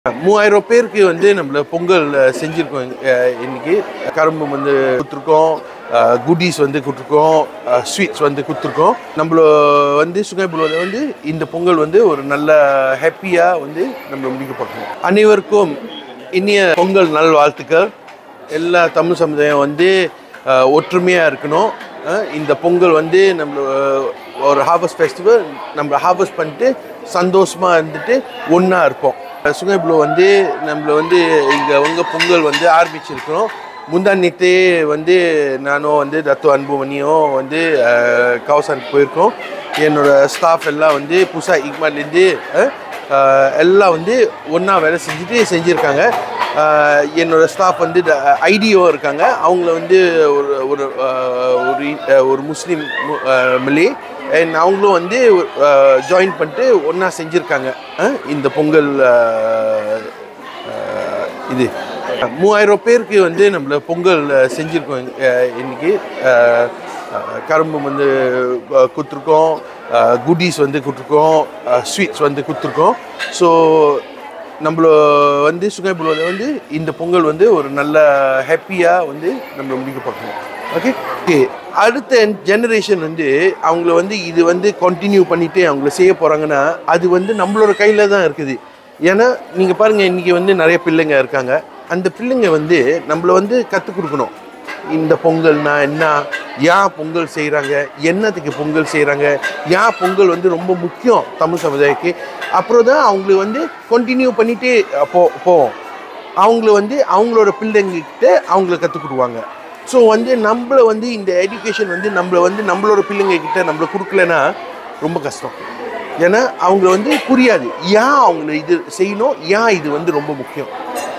3000 பேருக்கு வந்து நம்மள பொங்கல் செஞ்சிருக்கோம். இன்னைக்கு கரும்பு வந்து கொடுத்துருக்கோம், குட்டீஸ் வந்து கொடுத்துருக்கோம், ஸ்வீட்ஸ் வந்து கொடுத்துருக்கோம். நம்மள வந்து சுங்கைபுலூரில் வந்து இந்த பொங்கல் வந்து ஒரு நல்ல ஹாப்பியாக வந்து நம்ம முடிக்க பார்க்கணும். அனைவருக்கும் இனிய பொங்கல் நல்வாழ்த்துக்கள். எல்லா தமிழ் சமுதாயம் வந்து ஒற்றுமையாக இருக்கணும். இந்த பொங்கல் வந்து நம்ம ஒரு ஹார்வெஸ்ட் ஃபெஸ்டிவல், நம்ம ஹார்வெஸ்ட் பண்ணிட்டு சந்தோஷமாக இருந்துட்டு ஒன்றா இருப்போம். சுங்கைபுலூ வந்து நம்மள வந்து இங்கே பொங்கல் வந்து ஆரம்பிச்சிருக்கிறோம். முந்தானத்தே வந்து நானும் வந்து தத்து அன்புமணியும் வந்து கவுசானுக்கு போயிருக்கோம். என்னோடய ஸ்டாஃப் எல்லாம் வந்து புதுசா இக்மாலேருந்து எல்லாம் வந்து ஒன்றா வேலை செஞ்சுருக்காங்க. என்னோடய ஸ்டாஃப் வந்து ஐடியோ இருக்காங்க. அவங்கள வந்து ஒரு முஸ்லீம் மலே அவங்களும் வந்து ஜாயின் பண்ணிட்டு ஒன்றா செஞ்சுருக்காங்க. இந்த பொங்கல் இது 3000 பேருக்கு வந்து நம்மள பொங்கல் செஞ்சுருக்கோம். இன்றைக்கி கரும்பு வந்து கொடுத்துருக்கோம், குட்டீஸ் வந்து கொடுத்துருக்கோம், ஸ்வீட்ஸ் வந்து கொடுத்துருக்கோம். ஸோ நம்மள வந்து சுங்கைபுலூரில் வந்து இந்த பொங்கல் வந்து ஒரு நல்ல ஹாப்பியாக வந்து நம்ம முடிக்க பார்க்கணும். ஓகே, அடுத்த ஜெனரேஷன் வந்து அவங்கள வந்து இது வந்து கண்டினியூ பண்ணிவிட்டு அவங்கள செய்ய போகிறாங்கன்னா அது வந்து நம்மளோட கையில் தான் இருக்குது. ஏன்னா நீங்கள் பாருங்கள், இன்றைக்கி வந்து நிறைய பிள்ளைங்க இருக்காங்க. அந்த பிள்ளைங்க வந்து நம்மளை வந்து கற்றுக் கொடுக்கணும். இந்த பொங்கல்னா என்ன, ஏன் பொங்கல் செய்கிறாங்க, என்னத்துக்கு பொங்கல் செய்கிறாங்க, ஏன் பொங்கல் வந்து ரொம்ப முக்கியம் தமிழ் சமுதாயத்துக்கு. அப்புறம் தான் அவங்கள வந்து கண்டினியூ பண்ணிகிட்டே போவோம். அவங்கள வந்து அவங்களோட பிள்ளைங்கக்கிட்ட அவங்கள கற்றுக் கொடுவாங்க. ஸோ வந்து நம்மளை வந்து இந்த எஜுகேஷன் வந்து நம்மளோட பிள்ளைங்கக்கிட்ட நம்மளை கொடுக்கலன்னா ரொம்ப கஷ்டம். ஏன்னா அவங்கள வந்து புரியாது ஏன் அவங்கள இது செய்யணும், ஏன் இது வந்து ரொம்ப முக்கியம்.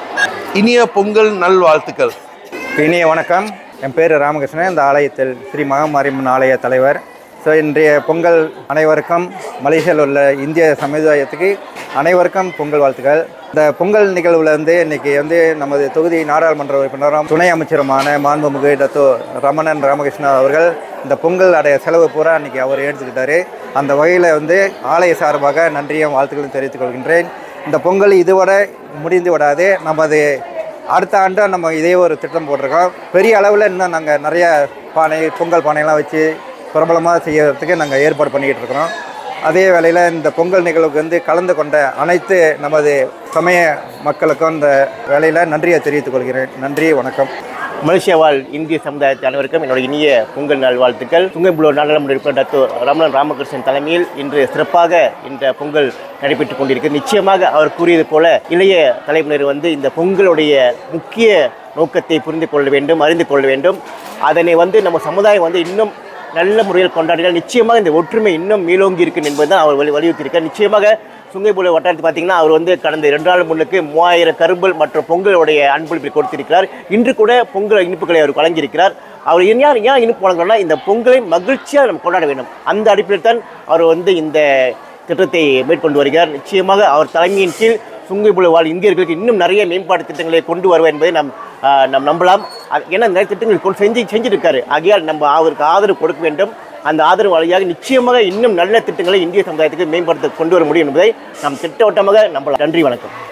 இனிய பொங்கல் நல்வாழ்த்துக்கள். இனிய வணக்கம். என் பேர் ராமகிருஷ்ணன். இந்த ஆலயத்தில் ஸ்ரீ மகாமாரியம்மன் ஆலய தலைவர். ஸோ இன்றைய பொங்கல் அனைவருக்கும், மலேசியாவில் உள்ள இந்திய சமுதாயத்துக்கு அனைவருக்கும் பொங்கல் வாழ்த்துக்கள். இந்த பொங்கல் நிகழ்வில் வந்து இன்றைக்கி வந்து நமது தொகுதி நாடாளுமன்ற உறுப்பினரும் துணை அமைச்சருமான மாண்புமிகு ரமணன் ராமகிருஷ்ணன் அவர்கள் இந்த பொங்கல் அடைய செலவு பூரா இன்றைக்கி அவர் எடுத்துக்கிட்டார். அந்த வகையில் வந்து ஆலய சார்பாக நன்றியும் வாழ்த்துக்களும் தெரிவித்துக் கொள்கின்றேன். இந்த பொங்கல் இதுவரை முடிந்து விடாது. நமது அடுத்த ஆண்டு நம்ம இதே ஒரு திட்டம் போட்டிருக்கோம். பெரிய அளவில் இன்னும் நாங்கள் நிறைய பொங்கல் பானையெல்லாம் வச்சு பிரபலமாக செய்யறதுக்கு நாங்கள் ஏற்பாடு பண்ணிக்கிட்டு இருக்கிறோம். அதே வேளையில் இந்த பொங்கல் நிகழ்வுக்கு வந்து கலந்து கொண்ட அனைத்து நமது சமய மக்களுக்கும் இந்த வேளையில் நன்றியை தெரிவித்துக் கொள்கிறேன். நன்றி, வணக்கம். மலேசியா வாழ் இந்திய சமுதாயத்தை அனைவருக்கும் என்னோட இனிய பொங்கல் நல்வாழ்த்துக்கள். சுங்கைபுலூர் நாடாளுமன்ற உறுப்பினர் ரமணன் ராமகிருஷ்ணன் தலைமையில் இன்று சிறப்பாக இந்த பொங்கல் நடைபெற்றுக் கொண்டிருக்கு. நிச்சயமாக அவர் கூறியது போல இளைய தலைமுறையினர் வந்து இந்த பொங்கலுடைய முக்கிய நோக்கத்தை புரிந்து கொள்ள வேண்டும், அறிந்து கொள்ள வேண்டும். அதனை வந்து நம்ம சமுதாயம் வந்து இன்னும் நல்ல முறையில் கொண்டாடினால் நிச்சயமாக இந்த ஒற்றுமை இன்னும் மேலோங்கி இருக்கு என்பது தான் அவர் வலியுறுத்தியிருக்கார். நிச்சயமாக சுங்கைபுலூர் வட்டாரத்தை பார்த்திங்கன்னா அவர் வந்து கடந்த 2 நாள் முன்னுக்கு 3000 கரும்பல் மற்றும் பொங்கலுடைய அன்பளிப்பை கொடுத்திருக்கிறார். இன்று கூட பொங்கல் இனிப்புகளை அவர் வழங்கியிருக்கிறார். அவர் ஏன் இனிப்பு வழங்கணும்னா இந்த பொங்கலை மகிழ்ச்சியாக நம்ம கொண்டாட வேண்டும். அந்த அடிப்படையில் தான் அவர் வந்து இந்த திட்டத்தை மேற்கொண்டு வருகிறார். நிச்சயமாக அவர் தலைமையின் கீழ் சுங்கைபுலூர் வாழ் இந்தியர்களுக்கு இன்னும் நிறைய மேம்பாட்டு திட்டங்களை கொண்டு வருவார் என்பதை நாம் நம்பலாம். ஏன்னா நிறைய திட்டங்கள் செஞ்சிருக்காரு. ஆகையால் நம்ம அவருக்கு ஆதரவு கொடுக்க வேண்டும். அந்த ஆதரவு வழியாக நிச்சயமாக இன்னும் நல்ல திட்டங்களை இந்திய சமுதாயத்துக்கு மேம்படுத்த கொண்டு வர முடியும் என்பதை நாம் திட்டவட்டமாக நம்பலாம். நன்றி, வணக்கம்.